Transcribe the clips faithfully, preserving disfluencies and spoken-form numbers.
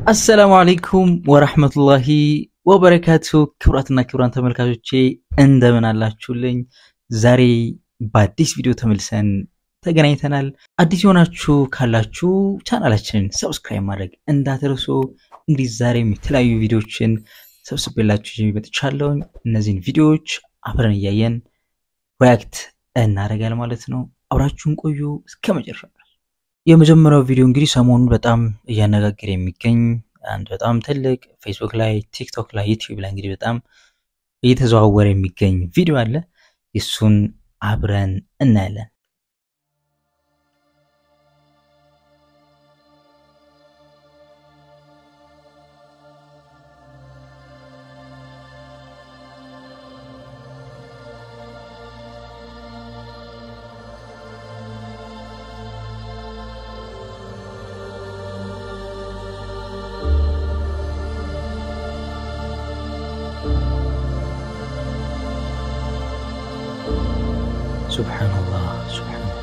السلام عليكم ورحمة الله وبركاته كبراتنا كبران ተመልካቾቼ እንደምን አላችሁልኝ ዛሬ በአዲስ ቪዲዮ ተመልሰን ተገናኝተናል አዲስ ሆናችሁ ካላችሁ ቻናላችንን ሰብስክራይብ ማድረግ እንዳትረሱ እንግዲህ ዛሬም የተለያዩ ቪዲዮዎችን ሰብስቤላችሁ መጥቻለሁ እነዚህን ቪዲዮዎች አብረን ያያየን ሪአክት እናደርጋለን ማለት ነው አብራችሁን ቆዩ እስከመጨረሻው የመጀመሪያው ቪዲዮ እንግዲህ ሰሞኑን በጣም እያነጋገረ የሚገኝ አንድ በጣም ትልቅ ፌስቡክ ላይ ቲክቶክ ላይ ዩቲዩብ ላይ እንግዲህ በጣም እየተዘዋወረ የሚገኝ ቪዲዮ አለ እሱን አብረን እናያለን سبحان الله سبحان الله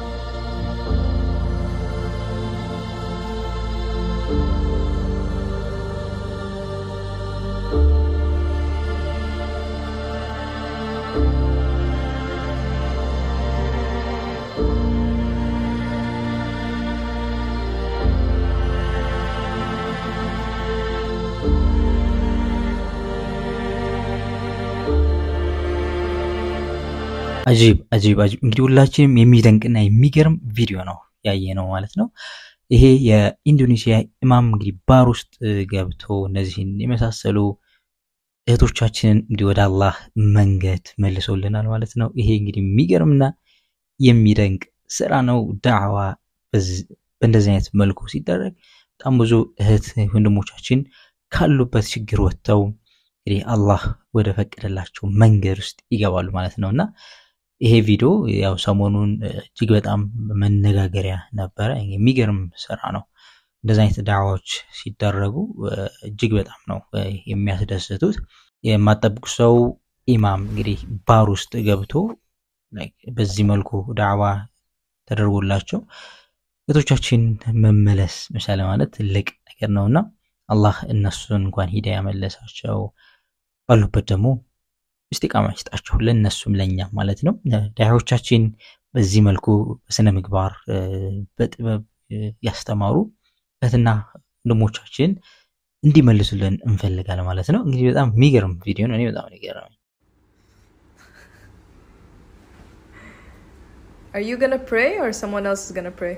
عجيب عجيب عجيب እንግዲህ ሁላችንም የሚደንቅና የሚገርም ቪዲዮ ነው ያየነው ማለት ነው ይሄ የኢንዶኔሲያ ኢማም እንግዲህ ባር ውስጥ ገብቶ እነዚህን የመሳሰሉ እህቶቻችንን እንግዲህ ወደ አላህ መንገድ መልሶልናል ማለት ነው ይሄ እንግዲህ የሚገርምና የሚደንቅ ስራ ነው ዳዕዋ በእንደዚህ አይነት መልኩ ሲደረግ በጣም ብዙ እህት ወንድሞቻችን ካሉበት ችግር ወጥተው እንግዲህ አላህ ወደ ፈቀደላቸው መንገድ ውስጥ ይገባሉ ማለት ነውና ይሄ ቪዲዮ ያው ሰሞኑን እጅግ በጣም መነጋገሪያ ነበር የሚገርም ስራ ነው እንደዛ አይነት ዳዕዋዎች ሲደረጉ እጅግ በጣም ነው የሚያስደስቱት የማጠብቁ ሰው ኢማም እንግዲህ ባር ውስጥ ገብቶ ላይክ በዚህ መልኩ ዳዕዋ ተደርጎላቸው እህቶቻችን መመለስ መቻል ማለት ትልቅ ነገር ነውና አላህ እነሱን እንኳን ሂዳያ መለሳቸው ባሉበት ደግሞ استقامة يستعجوا للنسوم لنيا مالتنا دعوتشين بزي ملكو بسنة مقبار بتبب يستمروا لكننا نموتشين ندي ملسوا لن نفلق على مالتنا نجي بدأ ميجرم فيديو نني بدأ ميجرم Are you gonna pray or someone else is gonna pray?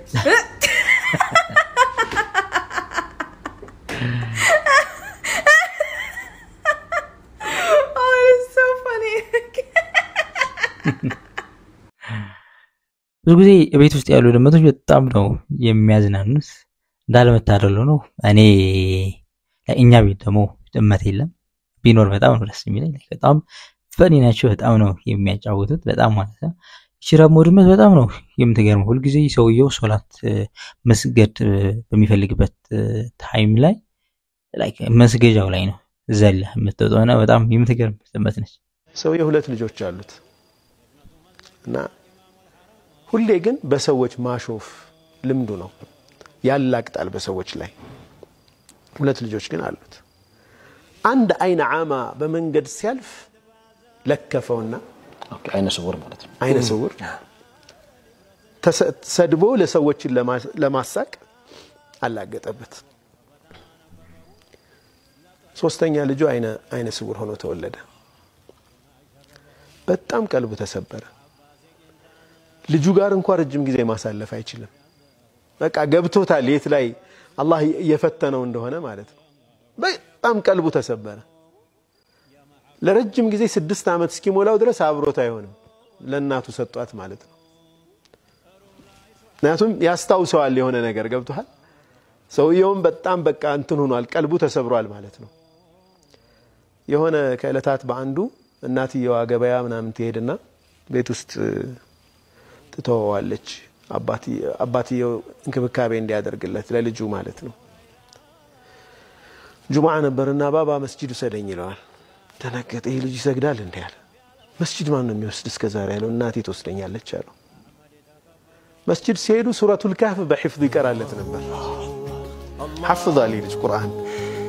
ብዙ ጊዜ ቤት ውስጥ ያሉ ድመቶች በጣም ነው የሚያዝናኑት እንዳለመታደሉ ነው እኔ ለእኛ ቤት ደግሞ ድመት የለም ቢኖር በጣም ነው ደስ የሚለኝ በጣም ፈኒ ናቸው በጣም ነው የሚያጫውቱት በጣም ማለት ነው ሽራሞ ድመት በጣም ነው የምትገርመው ሁሉ ጊዜ ሰውየው ሶላት መስገድ በሚፈልግበት ታይም ላይ ላይክ መስገጃው ላይ ነው ዘለ የምትወጣውና በጣም የምትገርም ድመት ነች ሰውየው ሁለት ልጆች አሉት እና ሁሌ ግን በሰዎች ማሾፍ ልምዱ ነው ያላቅጣል በሰዎች ላይ ሁለት ልጆች ግን አሉት አንድ አይነ አማ በመንገድ ሲያልፍ ለከፈውና ኦኬ አይነ ስውር ማለት ነው አይነ ስውር ተሰድቦ ለሰዎችን ለማሳቅ አላገጠበት ሶስተኛ ልጁ አይነ አይነ ስውር ሆኖ ተወለደ በጣም ቀልቡ ተሰበረ ልጁ ጋር እንኳን ረጅም ጊዜ ማሳለፍ አይችልም በቃ ገብቶታል የት ላይ አላህ የፈተነው እንደሆነ ማለት ነው በጣም ቀልቡ ተሰበረ ለረጅም ጊዜ ስድስት አመት እስኪሞላው ድረስ አብሮት አይሆንም ለእናቱ ሰጧት ማለት ነው እናቱም ያስታውሰዋል የሆነ ነገር ገብቷል ሰውየውም በጣም በቃ እንትን ሆኗል ቀልቡ ተሰብሯል ማለት ነው የሆነ ከዕለታት በአንዱ እናትየዋ ገበያ ምናምን ትሄድና ቤት ውስጥ ትተዋለች አባቲ አባቲው እንክብካቤ እንዲያደርግለት ለልጁ ማለት ነው ጁማዓ ነበርና ባባ መስጂድ ሰደኝ ይለዋል ተነገጠ ይሄ ልጅ ይሰግዳል እንዴ ያለ መስጂድ ማን ነው የሚወስድ እስከ ዛሬ ያለው እናቴ ትወስደኛለች አለው مسجد سيدو سورة الكهف بحفظ كرالة نبر حفظ عليه القرآن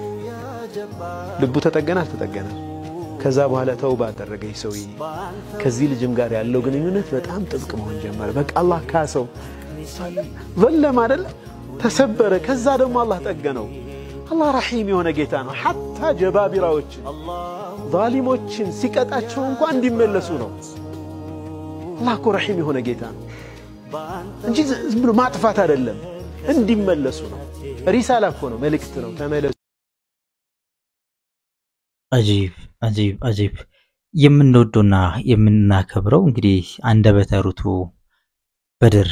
ልቡ ተጠገና ተጠገና ከዛ በኋላ ተውባ አደረገ ይሰውይ ከዚህ ልጅም ጋር ያለው ግንኙነት በጣም ጥብቅ መሆን ጀመረ በቃ አላህ ካሰው ظلم አይደል ተሰበረ ከዛ ደግሞ አላህ ጠገነው አላህ ረሂም የሆነ ጌታ ነው hatta ጀባቢራዎች ዛሊሞችን ሲቀጣቸው እንኳን እንዲመለሱ ነው አላህ እኮ ረሂም የሆነ ጌታ ነው እንጂ ዝም ብሎ ማጥፋት አይደለም እንዲመለሱ ነው ሪሳላ እኮ ነው መልእክት ነው ተመለሱ አጂብ አጂብ አጂብ የምንወደውና የምናከብረው እንግዲህ አንደበተ ርቱዕ በድር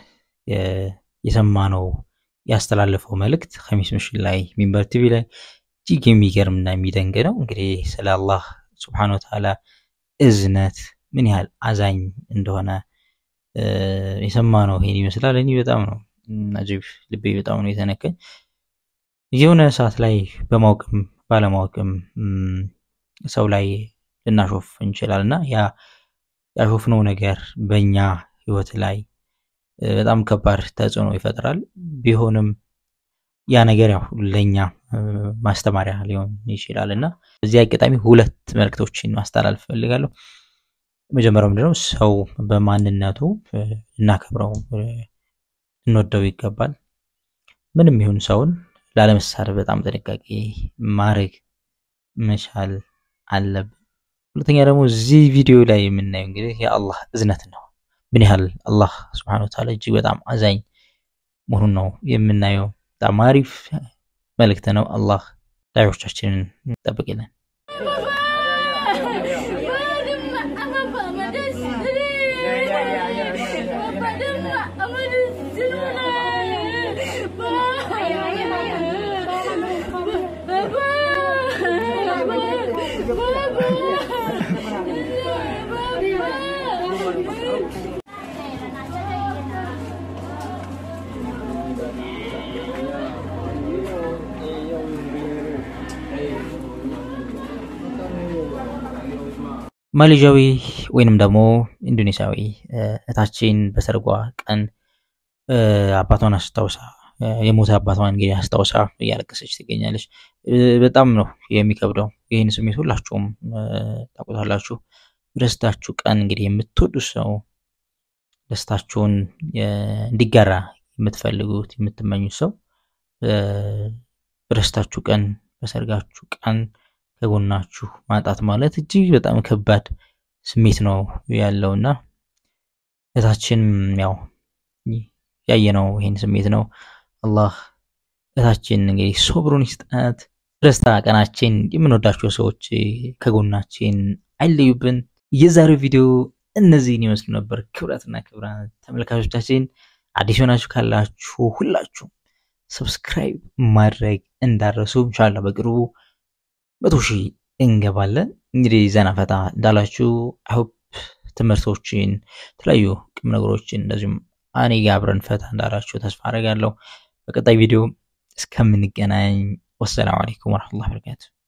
የሰማነው ያስተላለፈው መልእክት ኸሚስ ምሽት ላይ ሚንበር ቲቪ ላይ እጅግ የሚገርምና የሚደንቅ ነው እንግዲህ ስለ አላህ Subhanahu Wa Ta'ala እዝነት ምን ያህል አዛኝ እንደሆነ የሰማነው ይሄን ይመስላል እኔ በጣም ነው አጂብ ልቤ በጣም ነው የተነከኝ የሆነ ሰዓት ላይ በማወቅም ባለማወቅም ሰው ላይ ልናሾፍ እንችላልና ያ ያሾፍነው ነገር በእኛ ህይወት ላይ በጣም ከባድ ተጽዕኖ ይፈጥራል ቢሆንም ያ ነገር ያው ለኛ ማስተማሪያ ሊሆን ይችላልና በዚህ አጋጣሚ ሁለት መልእክቶችን ማስተላለፍ ፈልጋለሁ መጀመሪያው ምንድነው ሰው በማንነቱ እናከብረው እንወደው ይገባል ምንም ይሁን ሰውን ላለመሳደብ በጣም ጥንቃቄ ማድረግ መቻል አለብን ሁለተኛ ደግሞ እዚህ ቪዲዮ ላይ የምናየው እንግዲህ የአላህ እዝነት ነው ምን ያህል አላህ Subhanahu Wa Ta'ala እጅግ በጣም አዛኝ መሆኑን ነው የምናየው በጣም አሪፍ መልእክት ነው አላህ ዳዮቻችንን ይጠብቅልን ማሌዥያዊ ወይንም ደግሞ ኢንዶኔሲያዊ እታችን በሰርጓ ቀን አባቷን አስታውሳ የሞተ አባቷን እንግዲህ አስታውሳ ያለቀሰች ትገኛለች በጣም ነው የሚከብደው ይሄን ስሜት ሁላችሁም ታውቁታላችሁ ደስታችሁ ቀን እንግዲህ የምትወዱ ሰው ደስታችሁን እንዲጋራ የምትፈልጉት የምትመኙት ሰው ደስታችሁ ቀን በሰርጋችሁ ቀን ከጎናችሁ ማጣት ማለት እጅግ በጣም ከባድ ስሜት ነው ያለውና እታችን ያው ያየነው ይሄን ስሜት ነው አላህ እታችን እንግዲህ ሶብሩን ይስጣት ደስታ ቀናችን የምንወዳቸው ሰዎች ከጎናችን አይለዩብን የዛሬው ቪዲዮ እነዚህን ይመስሉ ነበር ክብራትና ክብራን ተመልካቾቻችን አዲስ ሆናችሁ ካላችሁ ሁላችሁ ሰብስክራይብ ማድረግ እንዳረሱ ኢንሻአላህ በቅርቡ መቶ ሺህ እንገባለን እንግዲህ ዘና ፈታ እንዳላችሁ አይ ሆፕ ትምህርቶችን ተለያዩ ቁም ነገሮችን እንደዚሁም አኔ ጋር አብረን ፈታ እንዳላችሁ ተስፋ አደርጋለሁ በቀጣይ ቪዲዮ እስከምንገናኝ ወሰላሙ አለይኩም ወራህመቱላሂ ወበረካቱ